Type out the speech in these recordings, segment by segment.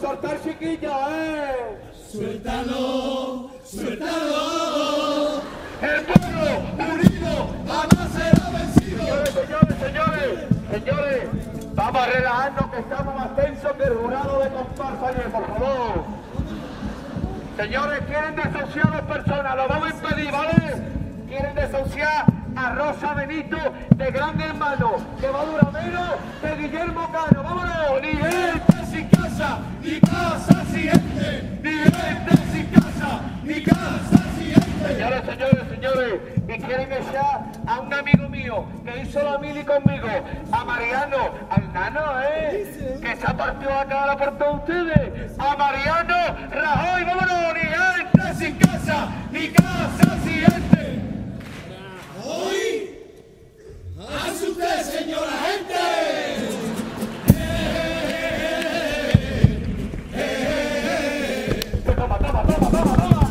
soltar, chiquillo, Suéltalo, suéltalo. El pueblo unido jamás será vencido. Señores, vamos a relajarnos que estamos más tensos que el jurado de comparsa ayer, por favor. Señores, quieren desahuciar a dos personas, lo vamos a impedir, ¿vale? Quieren desahuciar a Rosa Benito de Gran Hermano, que va a durar menos que Guillermo Cano. ¡Vámonos! Ni gente sin casa, ni casa sin gente. Ni gente sin casa, ni casa sin gente. Señores, y quieren echar a un amigo mío que hizo la mili conmigo, a Mariano, al nano, que se ha partido la cara por todos ustedes. A Mariano Rajoy, vámonos, ni gente sin casa, ni casa sin gente. Hoy, hace usted, señora gente. Toma.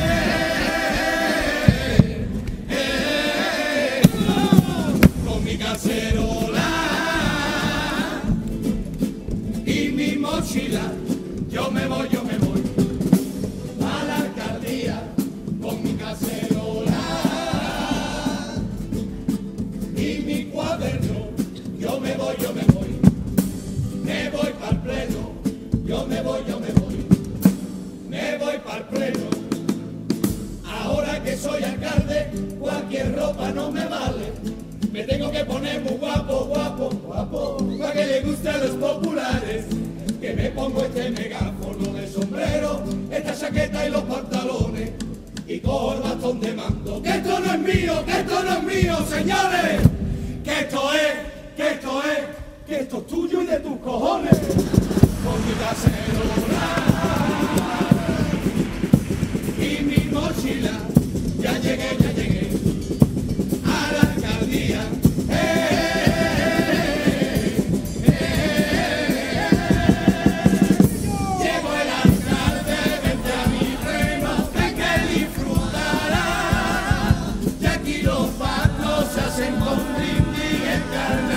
Con mi cacerola y mi mochila, yo me voy a la alcaldía con mi cacerola y mi cuaderno. Yo me voy para el pleno. Yo me voy para el pleno. Ahora que soy alcalde, cualquier ropa no me vale. Me tengo que poner muy guapo, para que le guste a los populares. Que me pongo este megáfono de sombrero, esta chaqueta y los pantalones, y cojo el bastón de mando. Que esto no es mío, señores. Que esto es tuyo y de tus cojones. Con mi cacerola y mi mochila, ya llegué a la alcaldía. Llegó el alcalde, vente a mi reino, ven que disfrutará. Y aquí los patos se hacen con brindis en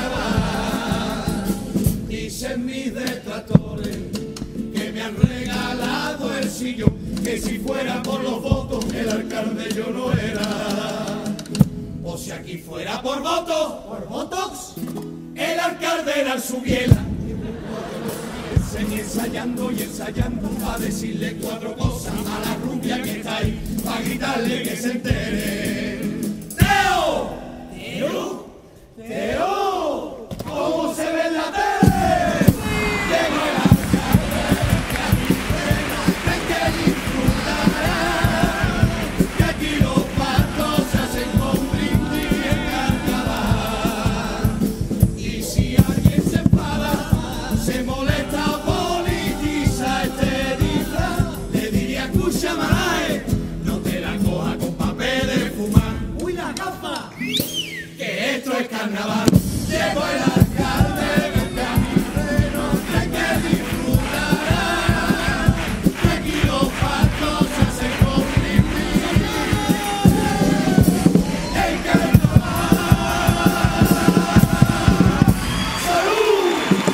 carnaval. Dicen mis detractores que me han regalado el sillón, que si fuera por los votos el alcalde yo no era. O si aquí fuera por votos, por votos, el alcalde era el Subiela. Ensayando para decirle cuatro cosas a la rubia que está ahí, para gritarle que se entere. ¡Teo! ¿Cómo se ve en la tele? Llegó el alcalde, que a mi reino, ven que disfrutará. Que aquí los patos se hacen con brindis en carnaval. Y si alguien se enfada, se molesta o politiza este disfraz, le diría, escucha, Marae, no te la coja con papel de fumar. ¡Uy, la gafa! Que esto es carnaval. Llegó el alcalde, vente a mi reino, ven que disfrutará. Que aquí los patos se hacen con brindis en carnaval. ¡Salud!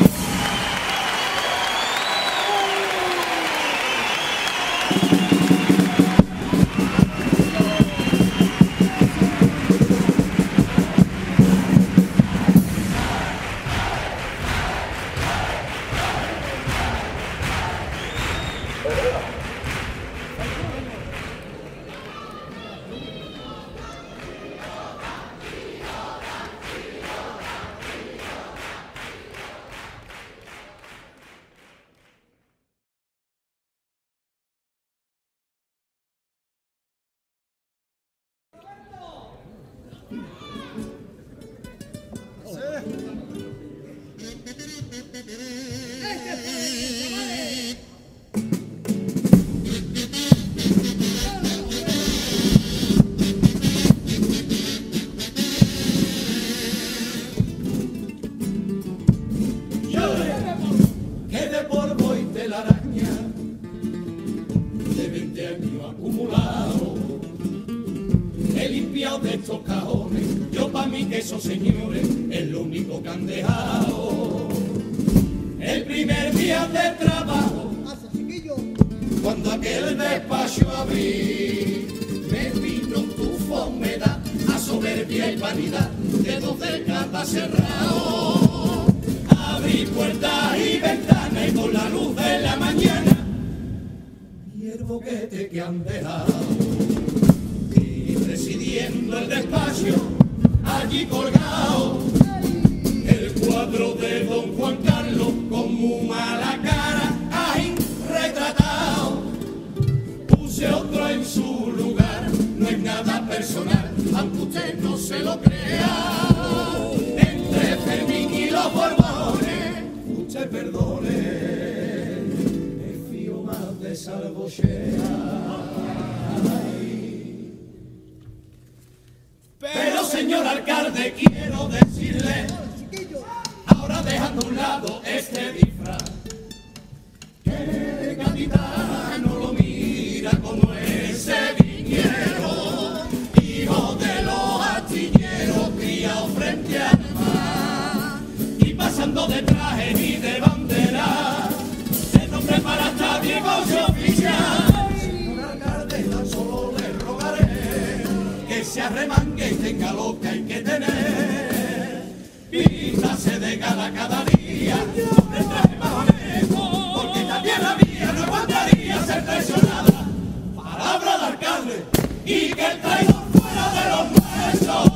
Que de polvo y telaraña de 20 años acumulado he limpiado de estos cajones. Yo pa' mí que esos señores es lo único que han dejado. El primer día de trabajo cuando aquel despacho abrí, me vino tufo, humedad, a soberbia y vanidad, dedos de cada cerrado. Abrí puertas y ventanas y con la luz de la mañana y el boquete que han dejado. Y presidiendo el despacho, allí colgado, el cuadro de don Juan Carlos con muy mala cara, ahí retratado. Puse otro en su lugar, no es nada personal, aunque usted no se lo crea. Entre Fermín y los Borbones, usted perdone, me fío más de Salvochea. Pero señor alcalde, quiero decirle, ahora dejando a un lado este disfraz, que el gaditano lo mira como ese viñero, hijo de los astilleros, criado frente al mar, y pasando de traje ni de bandera, de nombre para estar bien oficial. Señor alcalde, tan solo le rogaré que se arremangue y tenga lo que hay que tener. Píntase de gala cada día, el traje más honesto, porque esta tierra mía no aguantaría ser traicionada. Palabra de alcalde, y que el traidor fuera de los nuestros.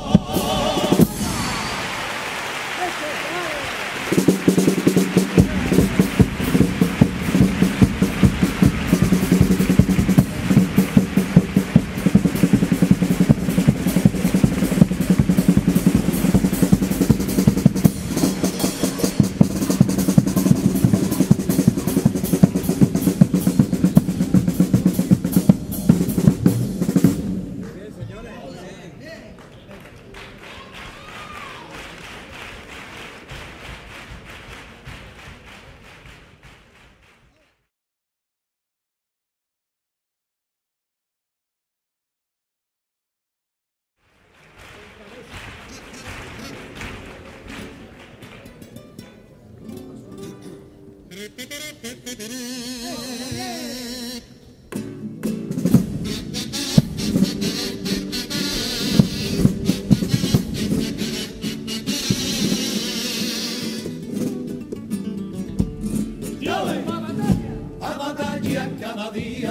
A batalla cada día,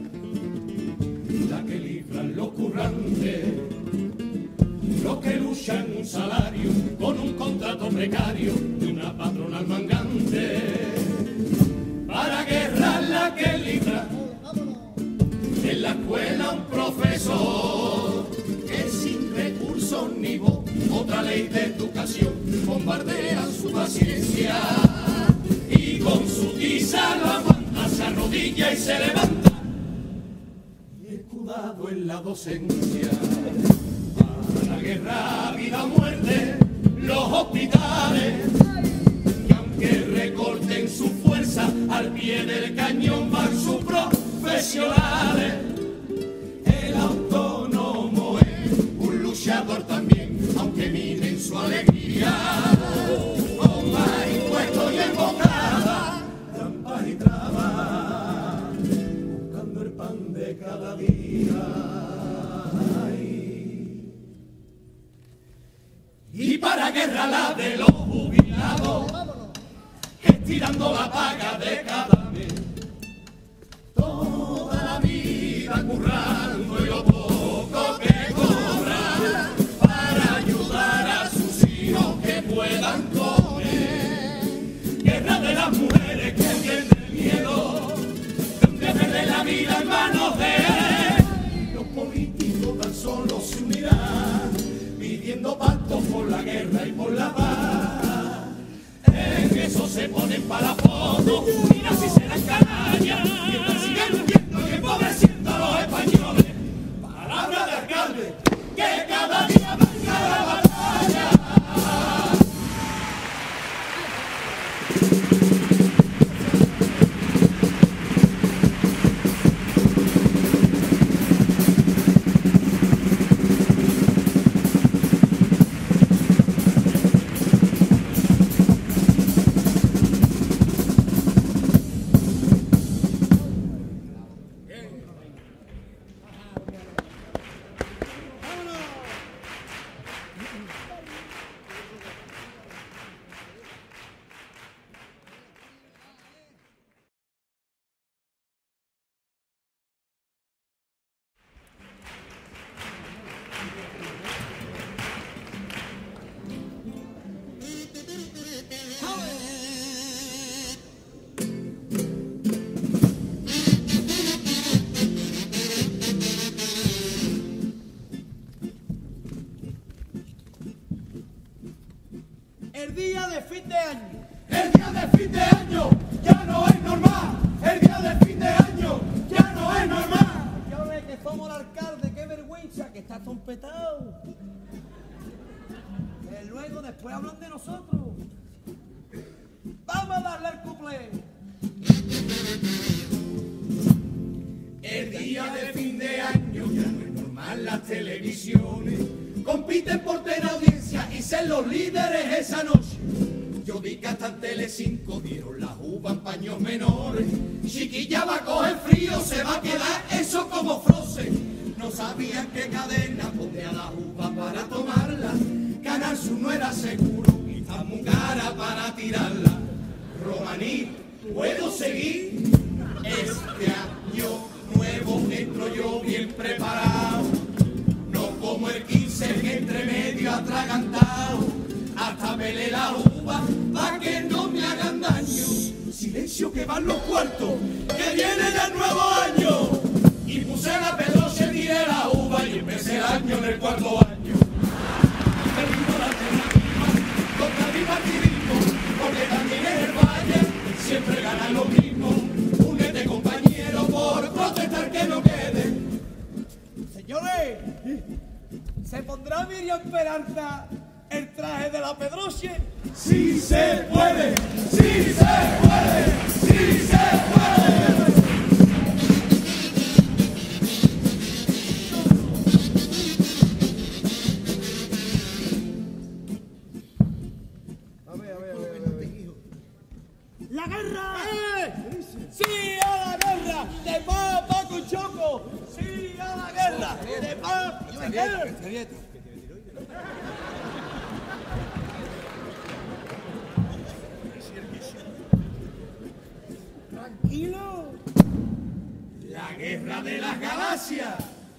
la que libran los currantes, los que luchan un salario con un contrato precario de una patronal mangante, para guerra la que libra en la escuela un profesor que sin recursos ni voz, otra ley de educación, bombardea su paciencia y con su tiza lo aguanta, se arrodilla y se levanta, y escudado en la docencia. Para la guerra, vida o muerte, los hospitales, y aunque recorten su fuerza, al pie del cañón van sus profesionales. El autónomo es un luchador también, aunque miren su alegría, con más impuestos y emboscada, trampas y trabas, buscando el pan de cada día. Y para guerra la de los jubilados, estirando la paga de cada mes, toda la vida currando y lo poco que cobra, para ayudar a sus hijos que puedan comer. Guerra de las mujeres que tienen miedo de perder la vida en manos de él. Los políticos tan solo se unirán, pidiendo pactos por la guerra y por la paz. En eso se ponen para la foto, mira si serán canallas, mientras siguen hundiendo y empobreciendo a los españoles. Palabra de alcalde, que cada día venga la batalla. son petados. Que luego después hablan de nosotros. Vamos a darle el cuplé. El día de fin de año ya no es normal, las televisiones compiten por tener audiencia y ser los líderes esa noche. Yo vi que hasta en Telecinco dieron las uvas en paños menores. Chiquilla va a coger frío, se va a quedar eso como Frozen. No sabían qué cadena ponía las uvas para tomarla. Canal Sur no era seguro y está muy cara para tirarla. Romaní, ¿puedo seguir? Este año nuevo entro yo bien preparado. No como el 15 que entre medio atragantado. Hasta pelé la uva pa' que no me hagan daño. Silencio que van los cuartos, que viene ya el nuevo año. Y puse la pedroche, tiré la uva y empecé el año en el cuarto año. Perdimos la alternativa contra mi partidismo, porque también en el valle siempre ganan los mismos. Únete compañero por protestar que no quede. Señores, ¿se pondrá Miriam Peralta el traje de la Pedroche? ¡Sí se puede! ¡Sí se puede! ¡Sí se puede! ¡La guerra! ¡Sí a la guerra! ¡De papa con choco! ¡Sí a la guerra! ¡De papa! Tranquilo. La guerra de las galaxias.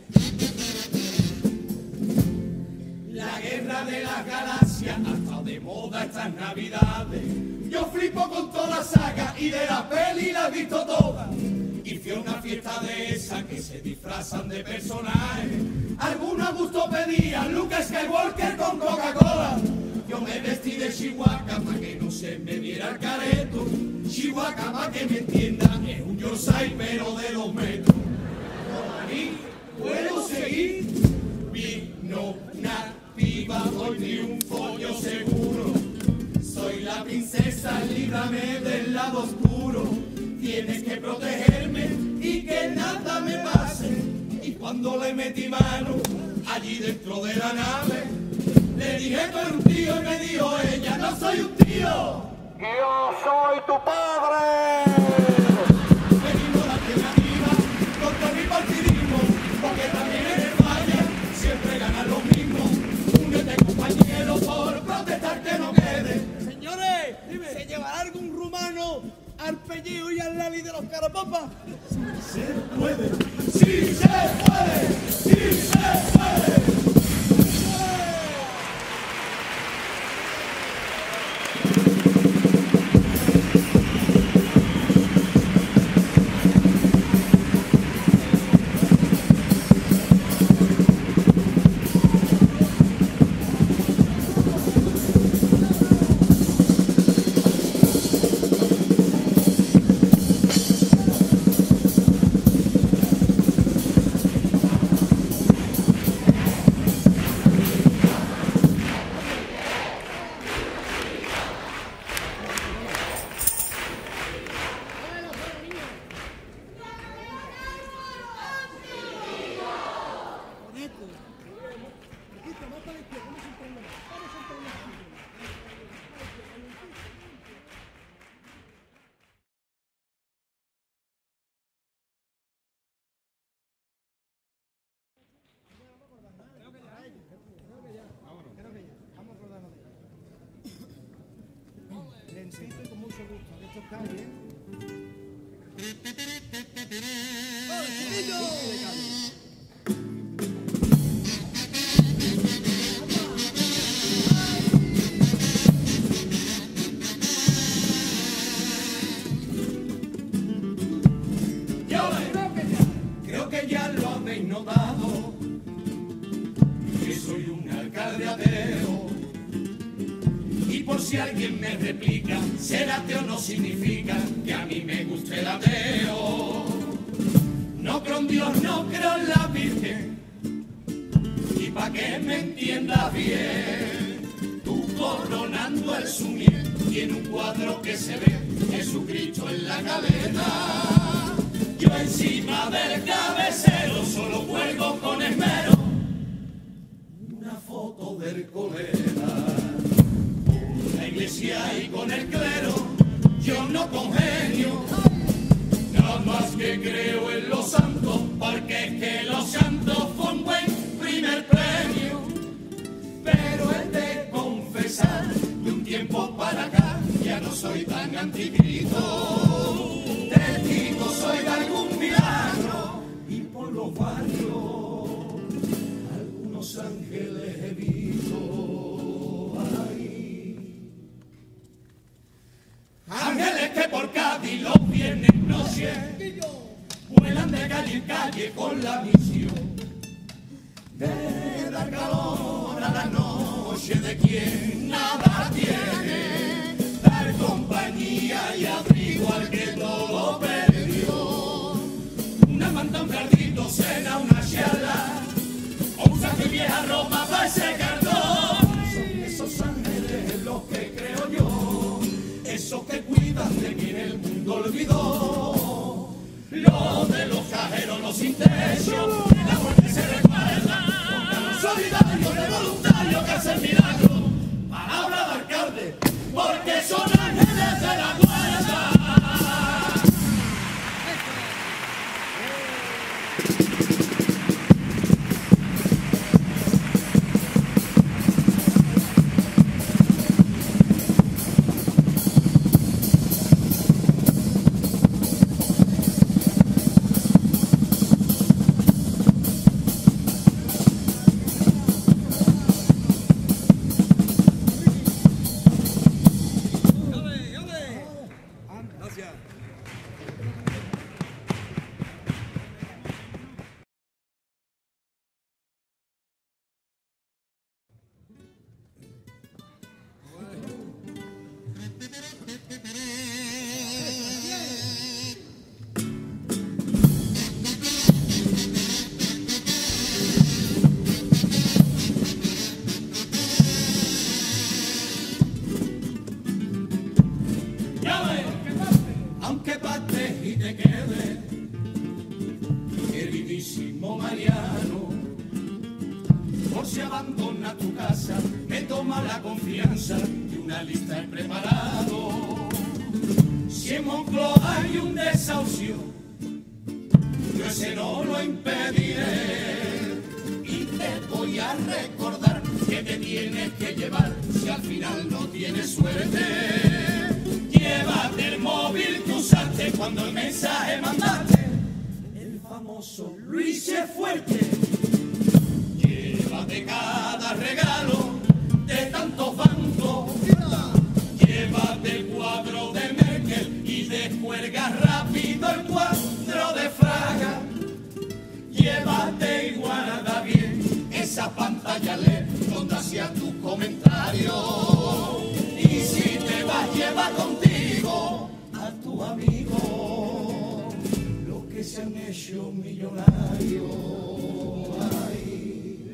La guerra de las galaxias ha estado de moda estas navidades. Yo flipo con toda la saga y de la peli la he visto todas. Y fui a una fiesta de esa que se disfrazan de personajes. Algunos a gusto pedían Luke Skywalker con Coca-Cola. Yo me vestí de Chihuahua para que no se me viera el careto. Chihuahua, para que me entiendan, es un Yorkshire pero de 2 metros. Romaní, ¿puedo seguir? Vino nativa, hoy triunfo yo seguro. Soy la princesa, líbrame del lado oscuro. Tienes que protegerme y que nada me pase. Y cuando le metí mano allí dentro de la nave, le dije tú eres un tío y me dijo ella, no soy un tío. ¡Yo soy tu padre! Venimos la alternativa contra mi partidismo, porque también en el valle siempre ganan los mismos. Únete compañero por protestar que no quede. Señores, ¿se llevará algún rumano al pellejo y al Lali de los carapapas? ¡Se puede! ¡Sí se puede! ¡Sí se puede! Lencito y con mucho gusto, que esto está bien. Creo que ya lo habéis notado, que soy un alcalde ateo. Y por si alguien me replica, ser ateo no significa que a mí me guste el ateo. No creo en Dios, no creo en la Virgen, entiendas bien, tú coronando el sumier, tiene un cuadro que se ve, Jesucristo en la cabeza. Yo encima del cabecero solo juego con esmero una foto del colega. Con la iglesia y con el clero yo no congenio, nada más que creo en los santos, porque es que los santos fue un buen primer premio. Pero he de confesar, de un tiempo para acá ya no soy tan anticristo. Testigo soy de algún milagro y por los barrios algunos ángeles he visto ahí. Ángeles que por Cádiz los viernes noche vuelan de calle en calle con la misión de dar calor a la noche de quien nada tiene, dar compañía y abrigo al que todo perdió. Una manta, un cardito, cena, una charla, o un saque vieja ropa para ese cartón. Son esos ángeles los que creo yo, esos que cuidan de quien el mundo olvidó. Lo de los cajeros, los sin techo, la muerte se recuerda, con los solidarios, de voluntarios que hacen milagros. Palabra de alcalde, porque son ángeles de la guarda. Aunque pates y te quedes, queridísimo Mariano, por si abandonas tu casa, me toma la confianza de una lista he preparado. Si en Moncloa hay un desahucio, yo ese no lo impediré. Y te voy a recordar que te tienes que llevar si al final no tienes suerte. Llévate el móvil que usaste cuando el mensaje mandaste, el famoso Luis es fuerte. Llévate cada regalo de tantos bancos. Llévate el cuadro de Merkel y descuelga rápido el cuadro de Fraga. Llévate y guarda bien esa pantalla LED donde hacía tu comentario. Y si te vas, lleva contigo a tu amigo, los que se han hecho millonarios. Ay.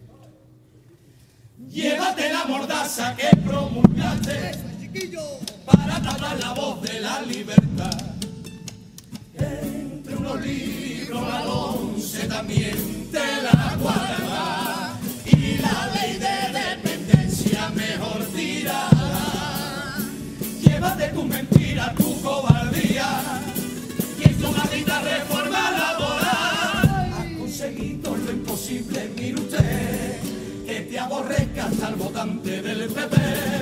Llévate la mordaza que promulgaste para tapar la voz de la libertad. Entre unos libros la 11 también te la guarda, y la ley de dependencia mejor tirada. Llévate tu mentira, tu cobardía y en tu maldita reforma laboral. Has conseguido lo imposible, mire usted, que te aborrezca hasta el votante del PP.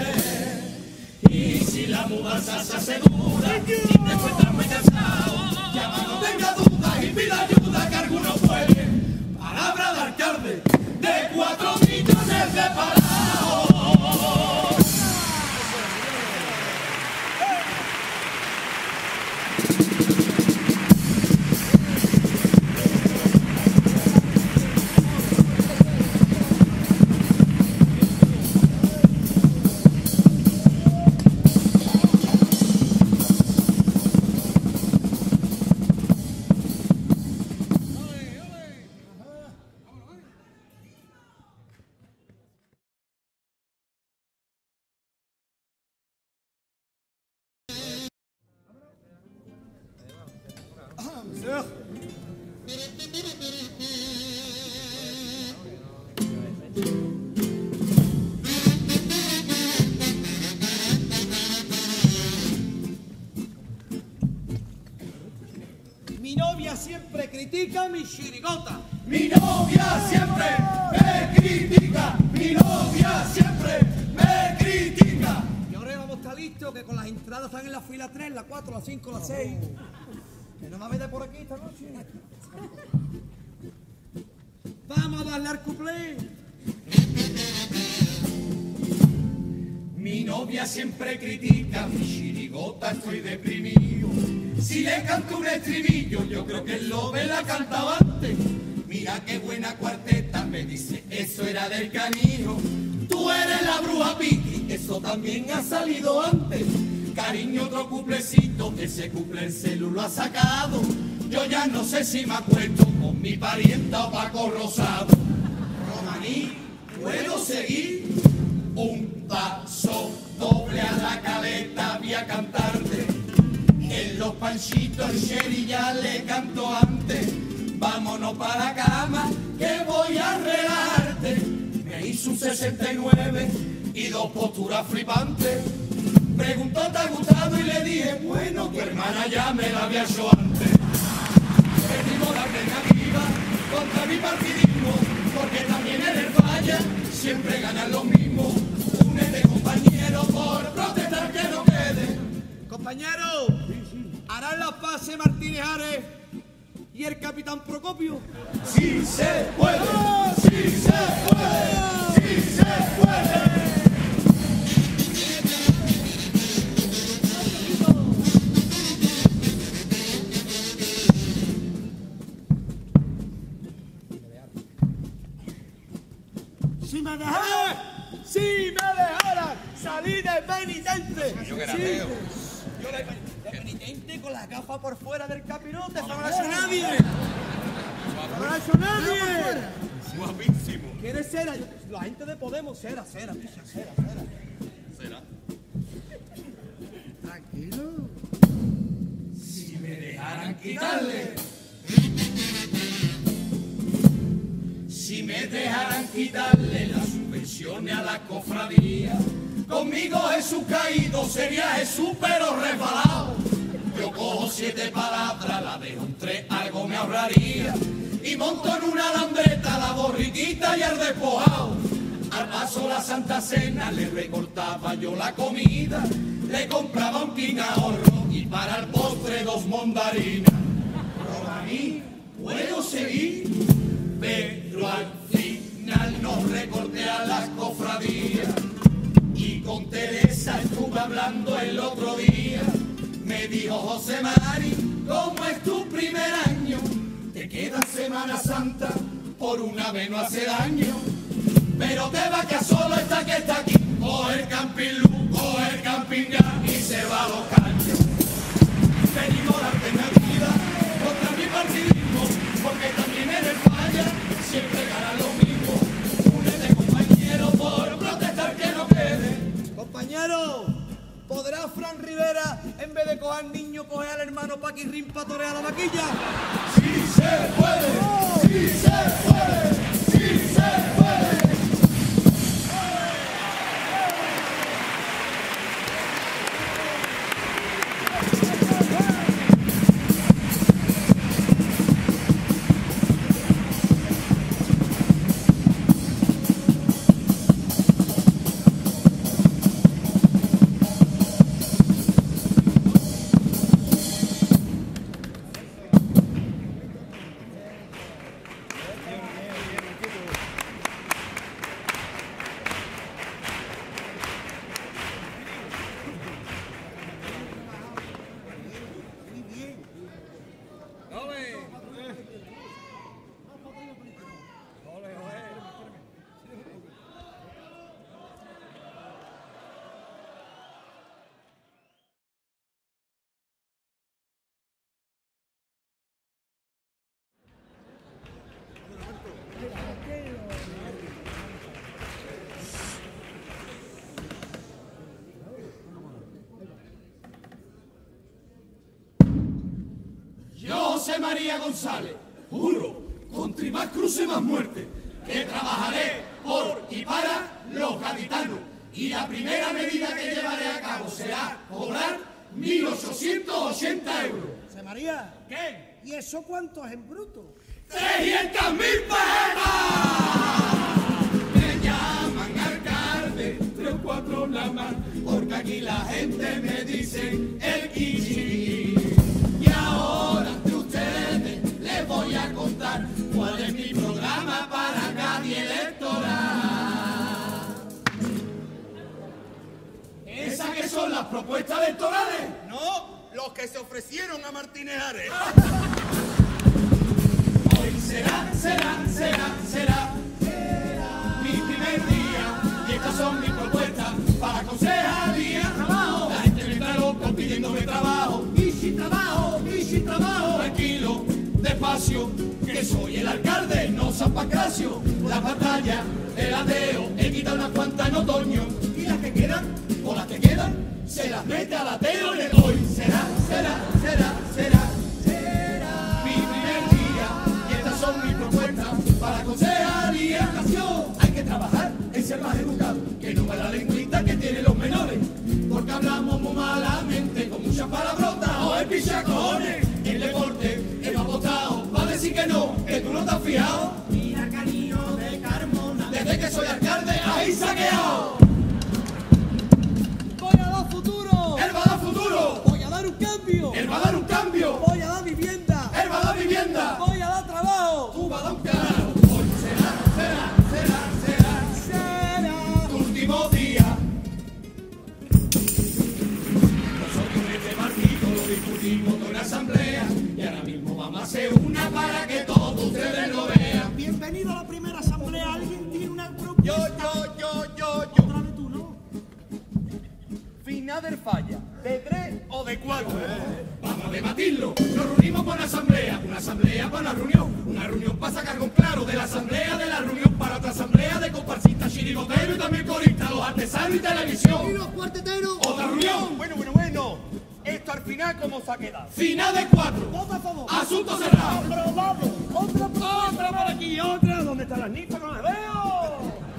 Y si la mudanza se hace dura y te encuentras muy cansado, ya cuando tenga dudas y pida ayuda que alguno puede. Palabra de alcalde de 4 millones de parados. Mi novia siempre critica mi chirigota. Mi novia siempre me critica, mi novia siempre me critica. Y ahora vamos a estar listos, que con las entradas están en la fila 3, la 4, la 5, la 6. Que no me vete por aquí esta noche. Vamos a darle al cuplé. Mi novia siempre critica, mi chirigota estoy deprimido. Si le canto un estribillo, yo creo que el Lobe la cantaba antes. Mira qué buena cuarteta, me dice, eso era del Canijo. Tú eres la bruja Piti, eso también ha salido antes. Cariño, otro cuplecito, ese cuple el celu lo ha sacado. Yo ya no sé si me acuerdo con mi parienta o Paco Rosado. Romaní, ¿puedo seguir? Un paso doble a la caleta, voy a cantarte. En los panchitos el Sherry ya le canto antes. Vámonos para la cama, que voy a relajarte. Me hizo un 69 y 2 posturas flipantes. Preguntó, ¿te ha gustado? Y le dije, bueno, tu hermana ya me la había hecho antes. Perdimos la alternativa contra mi partidismo, porque también en el falla siempre ganan los mismos. Únete, compañero, por protestar que no quede. Compañero, harán las pases Martínez Ares y el capitán Procopio. Sí se puede, sí se puede, sí se puede. Si me dejaran salir de penitente. Yo que era Sí. feo. Yo de penitente con las gafas por fuera del capirote. Eso no lo ha hecho nadie. No lo ha hecho nadie. Guapísimo. ¿Quieres cera? La gente de Podemos, cera, picha, cera. ¿Será? Tranquilo. Si me dejaran quitarle, si me dejaran quitarle las subvenciones a la cofradía, conmigo Jesús caído sería Jesús pero resbalado. Yo cojo 7 palabras, la dejo en 3, algo me ahorraría, y monto en una lambreta la borriquita y el despojado. Al paso la Santa Cena le recortaba yo la comida, le compraba un quinahorro y para el postre 2 mondarinas. Romaní, ¿puedo seguir? Pero al final no recorté a las cofradías. Y con Teresa estuve hablando el otro día. Me dijo José Mari, ¿cómo es tu primer año? Te queda Semana Santa, por una vez no hace daño. Pero te va que solo está que está aquí. Coge el camping luz, coge el camping gas y se va a los caños. Venimos la alternativa contra mi partidismo, porque también en el falla siempre ganan los mismos. Únete, compañero, por protestar que no quede. Compañero, ¿podrá Fran Rivera, en vez de coger al niño, coger al hermano Paquirrín para torear la vaquilla? Sí se puede, sí se puede, sí se puede. Yo José María González, juro, contra más cruz y más muerte, que trabajaré por y para los gaditanos. Y la primera medida que llevaré a cabo será cobrar 1.880 euros. José María, ¿Qué? ¿y eso cuánto es en bruto? ¡300.000 pesetas! Me llaman alcalde, 3 o 4 nada más, porque aquí la gente me dice el quichi. Y ahora ante ustedes les voy a contar cuál es mi programa para Cádiz electoral. ¿Esas que son las propuestas electorales? No, los que se ofrecieron a Martínez Ares. Hoy será mi primer día y estas son mis propuestas para concejalía. Trabajo, la gente me está loca pidiéndome trabajo y sin trabajo, tranquilo, despacio, que soy el alcalde, no San Pancracio. Las batallas, el ateo, he quitado unas cuantas en otoño y las que quedan, o las que quedan, se las mete al ateo y le doy. Será mi primer día y estas son mis propuestas para concejalía. Hay que trabajar en ser más educado, que no me la lengüita que tienen los menores, porque hablamos muy malamente con muchas palabrotas o el pichacones. El deporte es más votado, va a decir que no, que tú no te has fijado. Mira Canino de Carmona, desde que soy alcalde ahí saqueado. ¡Voy a dar futuro! Él va a dar futuro, ¡Voy a dar un cambio! él va a dar un cambio, ¡Voy a dar vivienda! él va a dar vivienda, ¡Voy a dar trabajo! tú vas a dar un carajo. Hoy será tu último día. Nosotros en este partido lo discutimos en una asamblea y ahora mismo vamos a hacer una para que todos ustedes lo vean. Bienvenido a la primera asamblea. ¿Alguien tiene una propuesta? Yo. Otra vez tú, ¿no? Finader falla, ¿de 3 o de 4? Vamos a debatirlo, nos reunimos para una asamblea para una reunión para sacar con claro de la asamblea para otra asamblea de comparsistas, chirigoteros y también coristas, los artesanos y televisión. ¡Y los cuarteteros! Otra reunión, Bueno. Esto al final, ¿cómo se ha quedado? final de 4, ¡Vota a favor! asunto cerrado. ¡Aprobado! ¡Otra propuesta! ¡Otra por aquí! ¡Otra! ¿Dónde está la ninfa? ¡No la veo!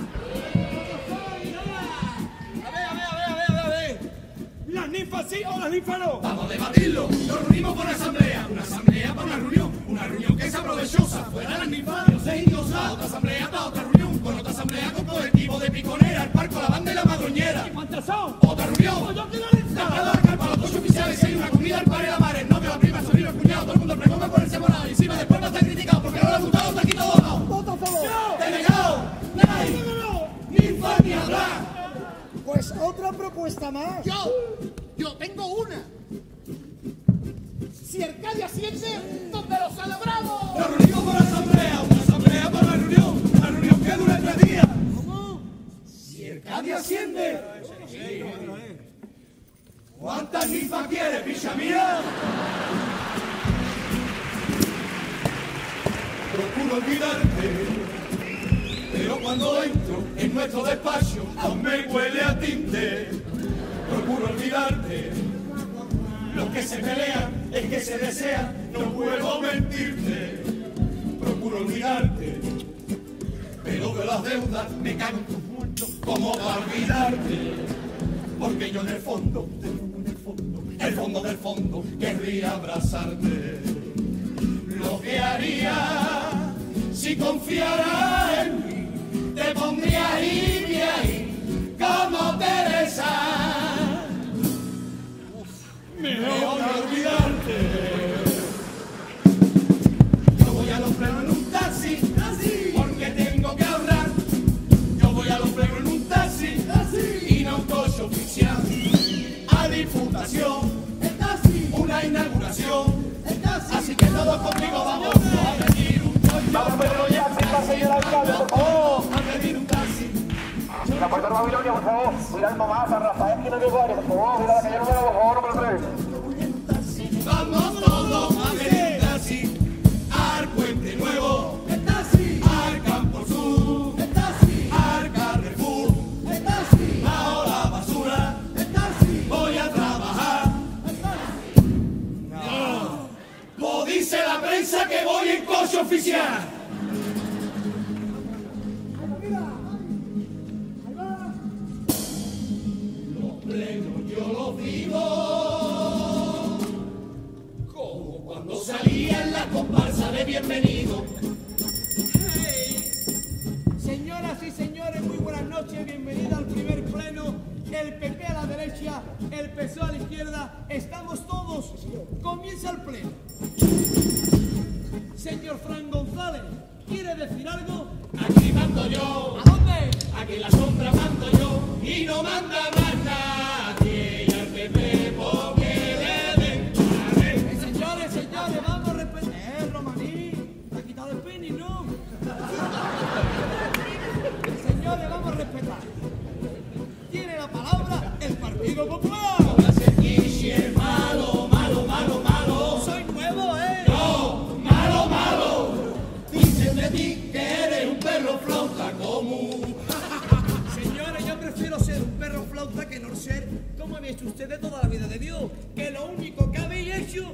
A ver. ¿Las ninfas sí o las ninfas no? Vamos a debatirlo, nos reunimos por una asamblea para una reunión que sea provechosa, fuera las ninfas, dioses y diosas, otra asamblea para otra reunión, con otra asamblea con colectivo de piconera, el parco, la banda y la madroñera. ¿Cuántas son? Otra reunión, Pues yo quiero la cada carpa, los coches oficiales, hay una comida al padre y la madre, el novio, la prima, el sobrino, el cuñado, todo el mundo pregonga por el semanal, y encima después va a estar criticado porque no le ha gustado, está aquí todo dado. ¡Vota a favor! Denegado, ninfa ni hablar. Pues otra propuesta más. Yo tengo una. Si Arcadia asciende, donde los celebramos. Nos reunimos por una asamblea para una reunión que dure 3 días. ¿Cómo? Si el Cádiz asciende, ¿cuántas ninfas quiere, picha mía? Procuro olvidarte, pero cuando entro en nuestro despacho aún me huele a tinte. Procuro olvidarte, los que se pelean es que se desean, no puedo mentirte. Procuro olvidarte, pero de las deudas me cago en tus muertos como para olvidarte. Porque yo en el fondo, el fondo del fondo, querría abrazarte. Lo que haría si confiara en mí, te pondría ahí como Teresa. Mejor olvidarte. Yo voy a los plenos en un taxi, porque tengo que ahorrar. Yo voy a los plenos en un taxi, y no un coche oficial. A Diputación, una inauguración. Así que todos conmigo vamos a pedir un coche. Vamos, Pedro, ya, señor alcalde, por favor. A pedir un taxi. La puerta de Babilonia, por favor. Mira el mamá, San Rafael, que no llegó por favor. Mira la calle número, por favor, número 3. Vamos todos a pedir un taxi. Al Puente Nuevo, al Campo Sur, al Carrefour, bajo la basura, voy a trabajar. No, dice la marcha oficial. Los plenos yo los vivo como cuando salía en la comparsa de Bienvenido. Señoras y señores, muy buenas noches, bienvenidos al primer pleno. El PP a la derecha, el PSOE a la izquierda, estamos todos. Comienza el pleno. Señor Fran González, ¿quiere decir algo? Aquí mando yo, ¿A dónde? aquí en la sombra mando yo y no manda más nadie. Y al PP porque le den padre. Señores, vamos a respetar. Romaní, te ha quitado el pini, ¿no? Señores, vamos a respetar. Tiene la palabra el Partido Popular. Va a ser Guille, malo, malo, malo, malo. Soy nuevo, ¿eh? No, malo, malo. Dicen de ti que eres un perro flauta común. Señores, yo prefiero ser un perro flauta que no ser como habéis hecho ustedes toda la vida de Dios. Que lo único que habéis hecho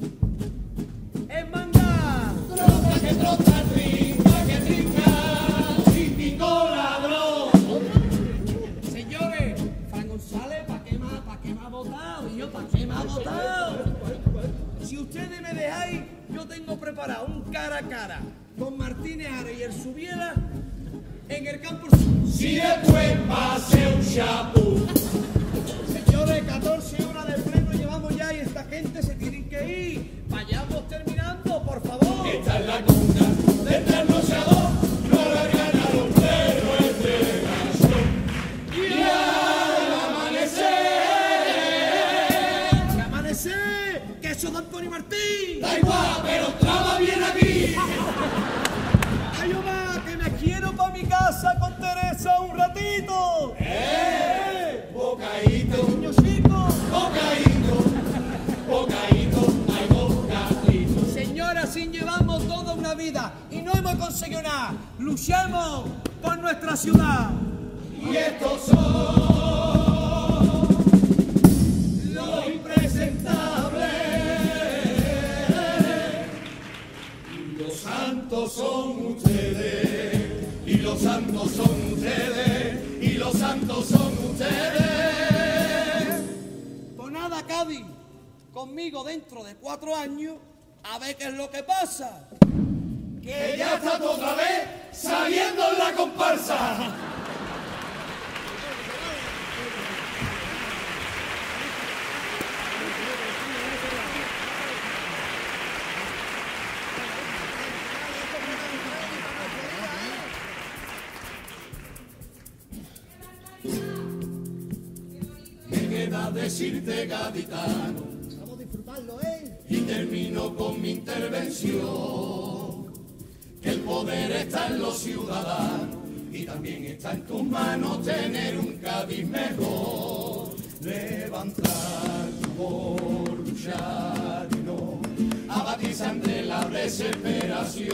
es mandar. Trota que trota, trinca que trinca, sin ningún ladrón. Señores, Fran González, ¿para qué me ha votado? Y yo, ¿para qué me ha votado? Si ustedes me dejáis, yo tengo preparado un cara a cara con Martínez Ares y el Subiela en el campo. Si después pase un chapú. Señores, 14 horas de pleno llevamos ya y esta gente se tiene que ir. Vayamos terminando, por favor. Esta es la conga del trasnochador, no la ganaron, pero es de razón. Y al amanecer, ¡Que amanece! ¡Que eso de Antonio Martín! da igual, pero traba bien aquí. ¡Ay, Omar, que me quiero pa' mi casa con Teresa un ratito! Bocaíto, ¡Niño chico! bocaíto, bocaíto, ay bocaíto. Señora, así llevamos toda una vida y no hemos conseguido nada. ¡Luchemos por nuestra ciudad! Y estos son los impresentables. Y los santos son ustedes. Y los santos son ustedes. Y los santos son ustedes. Pues nada, Cádiz, conmigo dentro de 4 años, a ver qué es lo que pasa. Que ya está todo otra vez saliendo en la comparsa. Me queda decirte, gaditano, Vamos a disfrutarlo, ¿eh? y termino con mi intervención, que el poder está en los ciudadanos y también está en tus manos tener un Cádiz mejor, levantar tu por luchar y no abatirse ante la desesperación.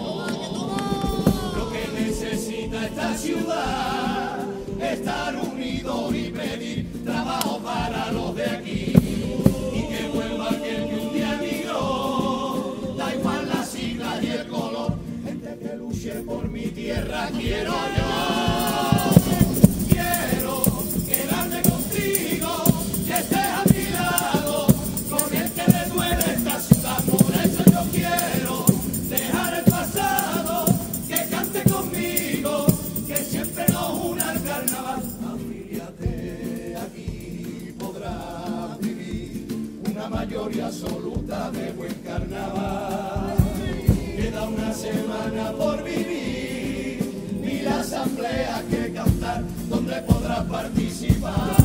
Lo que necesita esta ciudad es estar unido y pedir trabajo para los de aquí. Y que vuelva aquel que un día emigró, da igual la sigla y el color, gente que luche por mi tierra quiero yo. Quiero quedarme contigo, que estés a mi lado, con el que le duele esta ciudad, por eso yo quiero dejar el pasado, que cante conmigo, que siempre nos una el carnaval. Afíliate aquí, podrás vivir una mayoría absoluta de buen carnaval. Queda una semana por vivir, ni la asamblea que cantar, donde podrás participar.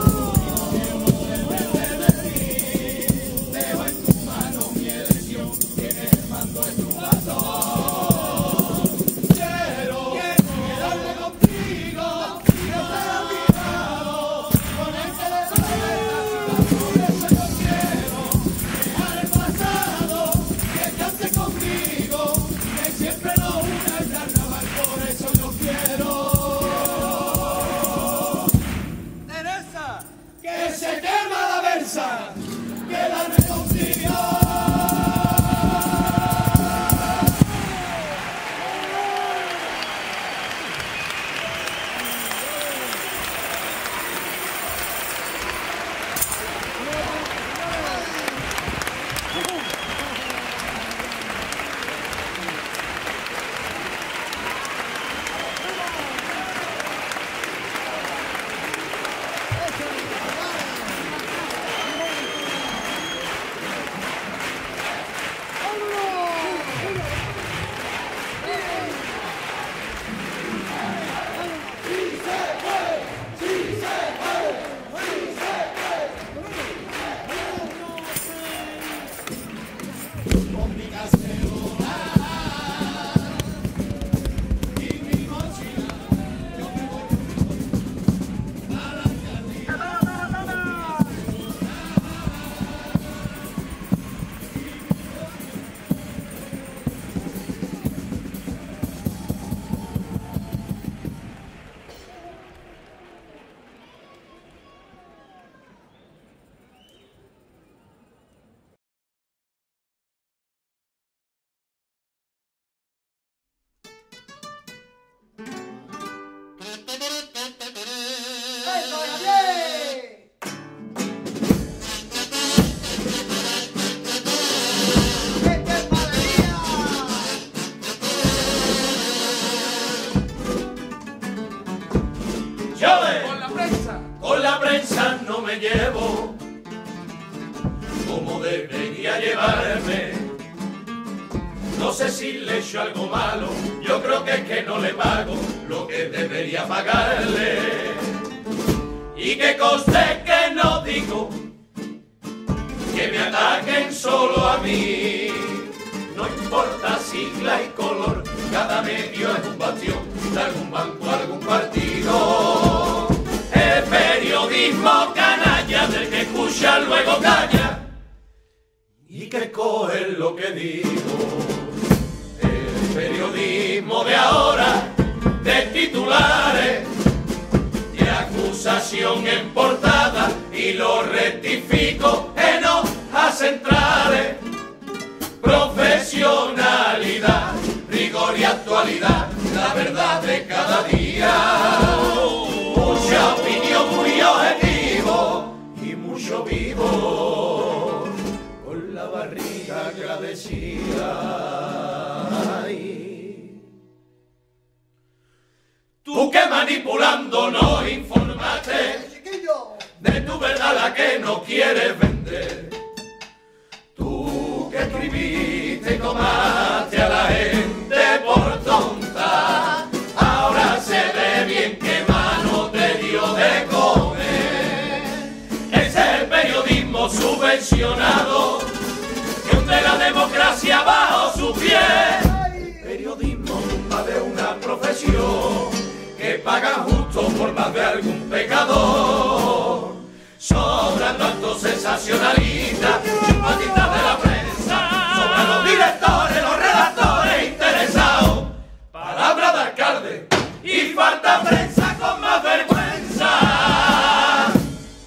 Dejo en tu mano mi elección, tienes el mando en tu bastón. Quiero quedarme contigo, que estés a mi lado, con el que le duele la ciudad. Por eso yo quiero dejar el pasado, que cante conmigo, que siempre nos una el carnaval. Por eso yo quiero ¡Teresa! que se quema la versa, quedarme contigo. ¡Eso, Javier! ¡Qué palería! Con la prensa no me llevo como debería llevarme. No sé si le he hecho algo malo, yo creo que es que no le pago lo que debería pagarle. Y que conste que no digo que me ataquen solo a mí. No importa sigla y color, cada medio es un bastión de algún banco, algún partido. El periodismo canalla del que escucha luego calla y que coge lo que digo. El periodismo de ahora, de titulares, de acusación en portada, y lo rectifico en hojas centrales. Profesionalidad, rigor y actualidad, la verdad de cada día. Mucha opinión muy objetivo y mucho vivo, con la barriga agradecida. Ay. Tú que manipulando no informaste Chiquillo. de tu verdad la que no quieres vender. Tú que escribiste y tomaste a la gente por tonta, ahora se ve bien que mano te dio de comer. Ese es el periodismo subvencionado que hunde la democracia bajo su pie. Periodismo tumba de una profesión que pagan justo por más de algún pecador. Sobran tantos sensacionalistas, chupatistas de la prensa, sobran los directores, los redactores interesados. Palabra de alcalde y falta prensa con más vergüenza.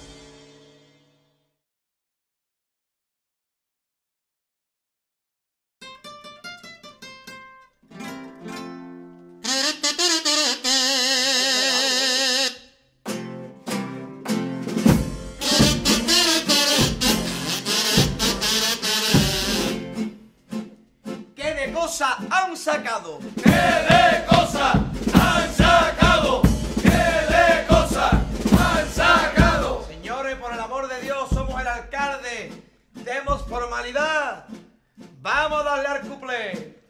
¿Qué de cosas han sacado? ¿Qué de cosas han sacado? ¿Qué de cosas han sacado? Señores, por el amor de Dios, somos el alcalde. Demos formalidad. Vamos a darle al cuplé.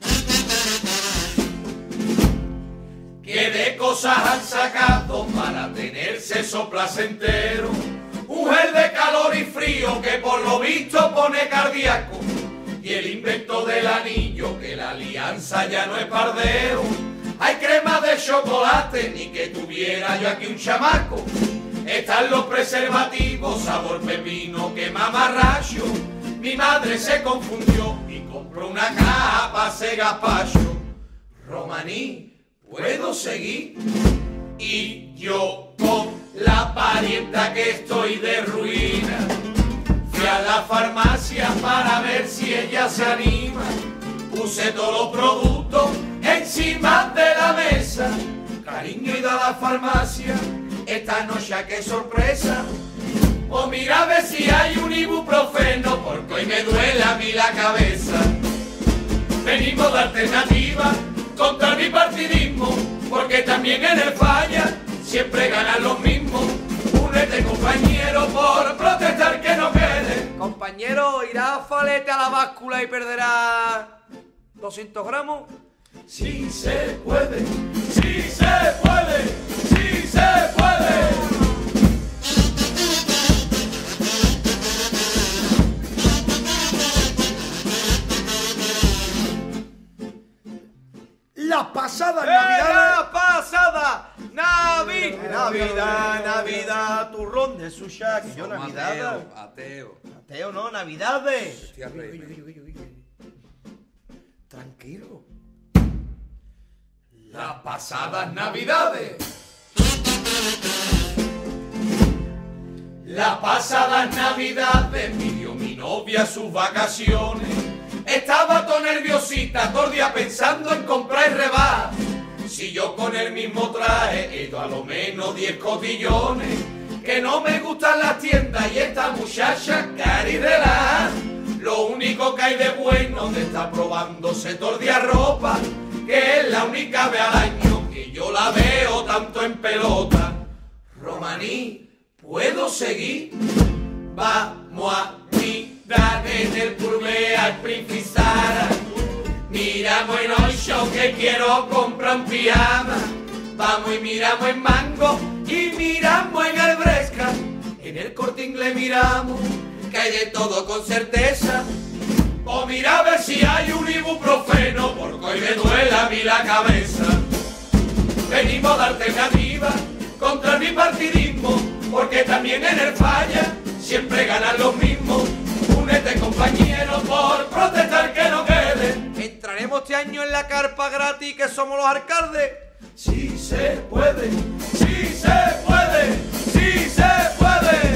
¿Qué de cosas han sacado para tener sexo placentero? Un gel de calor y frío que por lo visto pone cardíaco. Y el invento del anillo, que la alianza ya no es pardeo. Hay crema de chocolate, ni que tuviera yo aquí un chamaco. Están los preservativos, sabor pepino, que mamarracho. Mi madre se confundió y compró una caja para hacer gazpacho. Romaní, ¿puedo seguir? Y yo con la parienta que estoy de ruina, fui a la farmacia para ver si ella se anima. Puse todos los productos encima de la mesa. Cariño, ida a la farmacia esta noche, qué sorpresa. O mira a ver si hay un ibuprofeno, porque hoy me duele a mí la cabeza. Venimos de alternativa contra el bipartidismo, porque también en el falla siempre ganan los mismos. Únete, compañero, por protestar que no quede. Compañero, irá Falete a la báscula y perderá 200 gramos. Sí se puede, sí se puede, sí se puede. La pasada ¡La pasada! Navidad, turrón de suya, que yo Navidad. Ateo. Ateo, no, Navidades. Hostia, rey. Tranquilo. Las pasadas navidades. Las pasadas navidades pidió mi novia sus vacaciones. Estaba todo nerviosita, todo el día pensando en comprar y rebajar. Si Si yo con el mismo traje he ido a lo menos 10 cotillones, que no me gustan las tiendas y esta muchacha cari relaja. Lo único que hay de bueno de estar probándose todo el día ropa, que es la única vez al año que yo la veo tanto en pelota. Romaní, ¿puedo seguir? Vamos a mirar en el Purbe al Príncipe Sara. Miramos en hoy show que quiero comprar un pijama. Vamos y miramos en Mango y miramos en el Bresca. En el Corte Inglés miramos que hay de todo con certeza. O mira a ver si hay un ibuprofeno, porque hoy me duele a mí la cabeza. Venimos a dar alternativa contra mi partidismo, porque también en el Falla siempre ganan los mismos. Únete, compañero, por protestar que no quede. ¿Entraremos este año en la carpa gratis que somos los alcaldes? Sí se puede, sí se puede, sí se puede.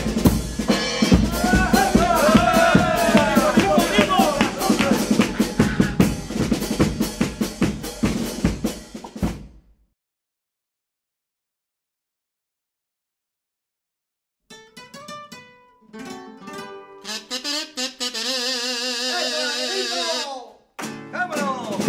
¡Vámonos!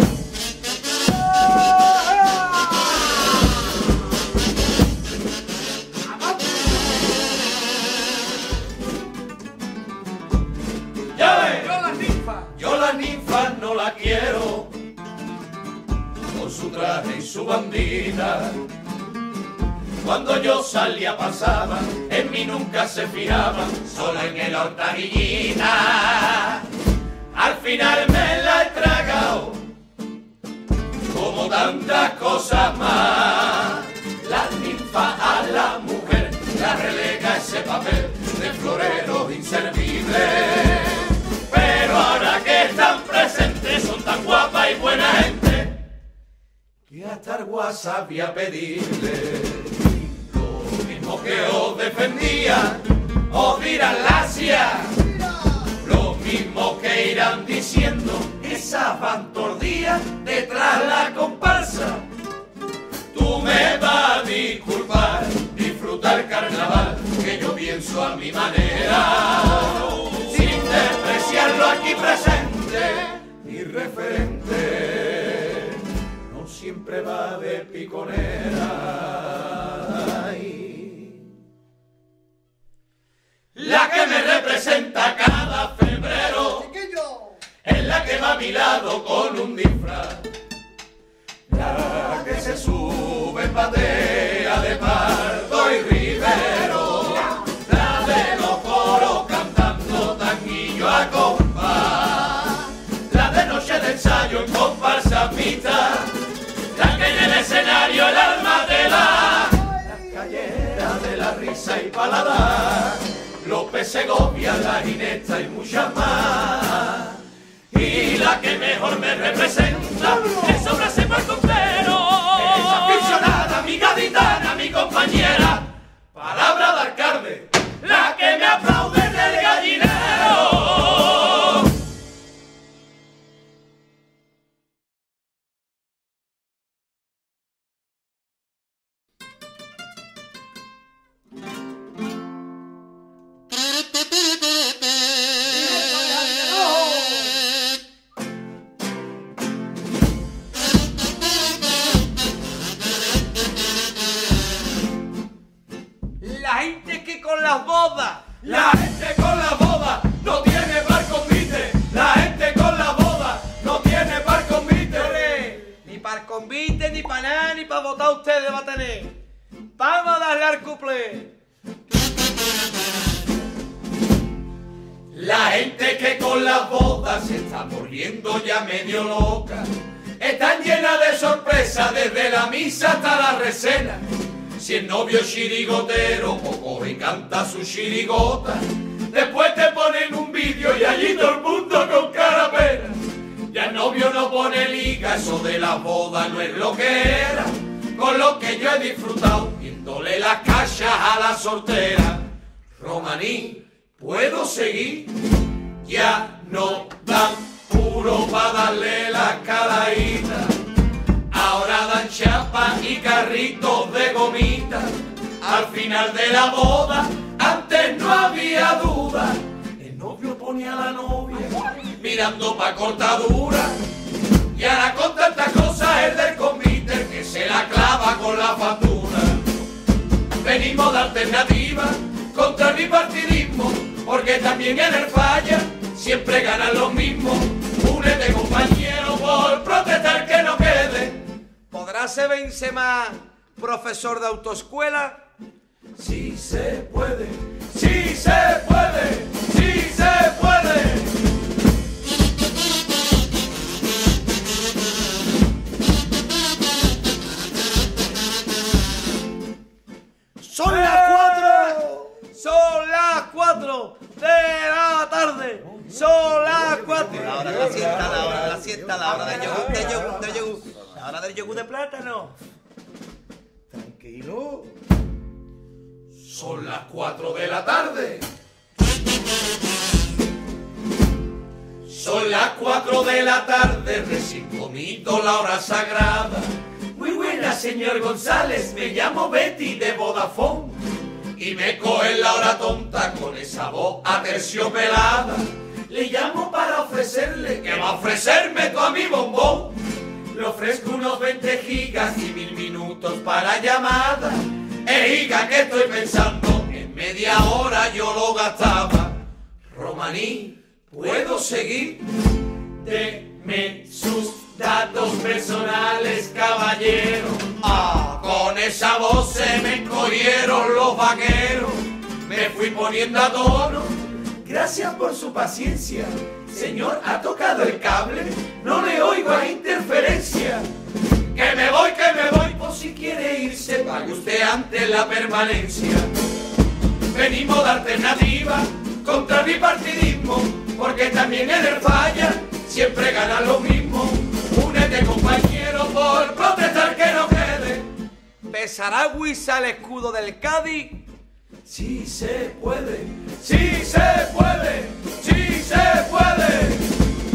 Yo la ninfa no la quiero, con su traje y su bandida. Cuando yo salía pasaba, en mí nunca se fijaban, solo en el Hortanillita. Al final me la he tragado, como tantas cosas más. La ninfa a la mujer la relega ese papel de florero inservible. Pero ahora que están presentes son tan guapas y buena gente, que hasta el WhatsApp voy a pedirle. Lo mismo que os defendía, os dirán lacia. Lo mismo que irán diciendo esas van tordías detrás la comparsa. Tú me vas a disculpar, disfruta el carnaval, que yo pienso a mi manera. Despreciarlo aquí presente, mi referente no siempre va de piconera. Ay. La que me representa cada febrero es la que va a mi lado con un disfraz. La que se sube en batea de Pardo y Rivero, la de los coros cantando tanguillo a compás, la de noche de ensayo en comparsa mitad, la que en el escenario el alma te da, la callera de la risa y paladar, López Segovia, la Ginesta y muchas más. Y la que mejor me representa es Obra Sepa Contero, es aficionada, mi gaditana, mi compañera, palabra de alcalde, la que me aplaude en el gallinero. La gente con la boda no tiene par convite. La gente con la boda no tiene par convite. Ni para el convite, ni para nada, ni para votar ustedes va a tener. Vamos a darle al cuplé. La gente que con las bodas se está volviendo ya medio loca. Están llenas de sorpresas desde la misa hasta la recena. Si el novio es chirigotero, o coge y canta su chirigota. Después te ponen un vídeo y allí todo el mundo con cara pena. Ya el novio no pone liga, eso de la boda no es lo que era. Con lo que yo he disfrutado, viéndole las cachas a la soltera. Romaní, ¿puedo seguir? Ya no dan puro para darle la caladita. Ahora dan chapa al final de la boda, antes no había duda. El novio ponía a la novia mirando pa' cortadura. Y ahora con tantas cosas el del convite que se la clava con la factura. Venimos de alternativa contra el bipartidismo, porque también en el falla siempre ganan los mismos. Únete, compañero, por protestar que no quede. ¿Podrá ser Benzema profesor de autoescuela? Sí se puede, sí se puede, sí se puede. ¡Son las 4! ¡Son las 4 de la tarde! ¡Son las 4! La hora de la siesta, la hora de la siesta, la hora del yogur, del yogur, del yogur. La hora del yogur de plátano. Tranquilo. Son las 4 de la tarde. Son las 4 de la tarde, recién comido la hora sagrada. Muy buena, señor González, me llamo Betty de Vodafone. Y me cogen la hora tonta con esa voz aterciopelada. Le llamo para ofrecerle, que va a ofrecerme todo mi bombón. Le ofrezco unos 20 gigas y 1000 minutos para llamada. Giga que estoy pensando, en media hora yo lo gastaba. Romaní, ¿puedo seguir? Deme sus datos personales, caballero. Con esa voz se me encogieron los vaqueros. Me fui poniendo a tono. Gracias por su paciencia. Señor, ¿ha tocado el cable? No le oigo a interferencia. Que me voy, por si quiere irse, pague usted antes la permanencia. Venimos de alternativa contra el bipartidismo, porque también en el falla siempre ganan los mismos. Únete, compañero, por protestar que no quede. ¿Pesará Huiza el escudo del Cádiz? Sí se puede, sí se puede, sí se puede.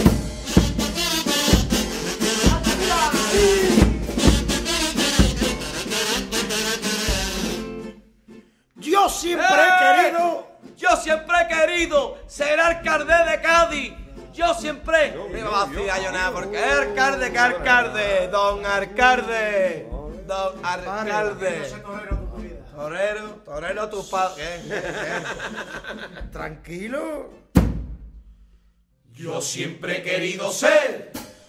Yo siempre he querido ser alcalde de Cádiz. Yo siempre me va a decir a Llonar porque alcalde, que alcalde, don alcalde, don alcalde. Torero tu padre. Tranquilo. Yo siempre he querido ser.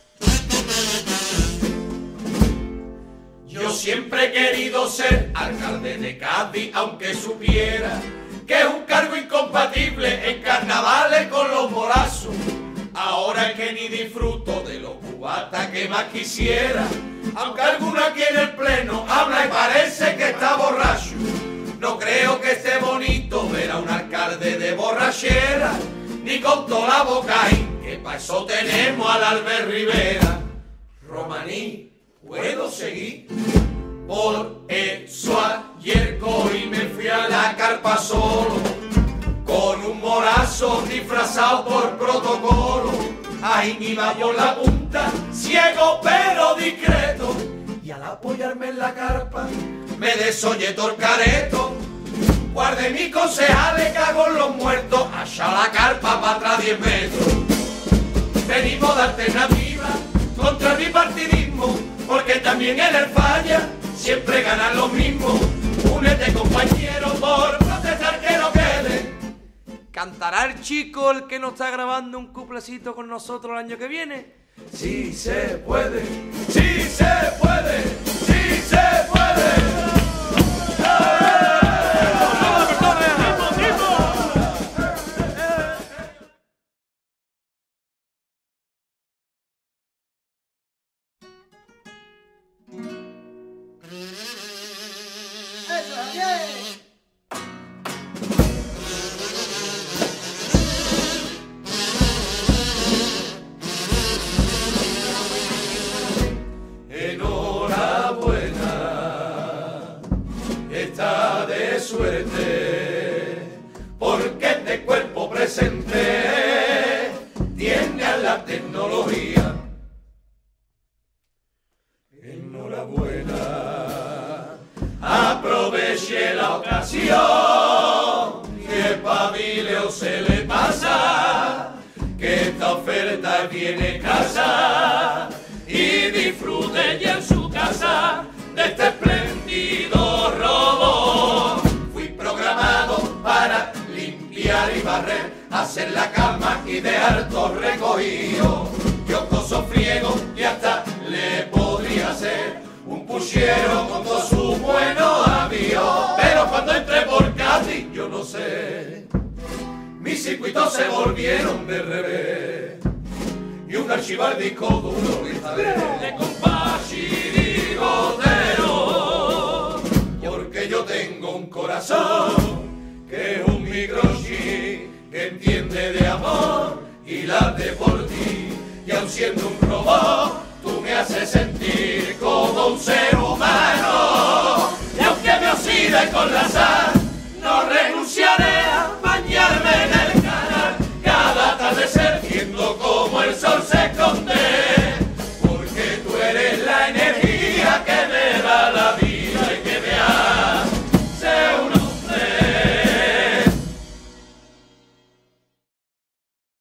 Yo siempre he querido ser alcalde de Cádiz, aunque supiera que es un cargo incompatible en carnavales con los morazos. Ahora es que ni disfruto de los cubatas que más quisiera, aunque alguno aquí en el pleno habla y parece que está borracho. No creo que esté bonito ver a un alcalde de borrachera, ni con toda la boca ahí, que para eso tenemos al Albert Rivera. Romaní, ¿puedo seguir? Por eso ayer cogí me fui a la carpa solo, con un morazo disfrazado por protocolo. Ahí iba por la punta, ciego pero discreto, y al apoyarme en la carpa me desollé torcareto. Guardé mis concejales, cago en los muertos, allá la carpa para atrás 10 metros. Venimos de alternativa contra el bipartidismo, porque también en el falla siempre ganan los mismos. Únete, compañero, por protestar que no quede. ¿Cantará el chico el que nos está grabando un cuplecito con nosotros el año que viene? Sí se puede, sí se puede, sí se puede. ¡Eso, Javier! Enhorabuena, está de suerte, porque este cuerpo presente tiene a la tecnología. Enhorabuena, aprovecha aproveche la ocasión, que pabileo se le pasa, que esta oferta viene casa y disfrute ya en su casa de este espléndido robo. Fui programado para limpiar y barrer, hacer la cama y de harto recogido. Yo coso friego y hasta le podría hacer un puchero con todos sus buenos amigos. Pero cuando entré por Cádiz, yo no sé, mis circuitos se volvieron de revés. Y un archivar disco duro de compás y bigotero, porque yo tengo un corazón que es un microchip que entiende de amor y late por ti. Y aun siendo un robot, tú me haces sentir como un ser humano. Y aunque me oscile con la sal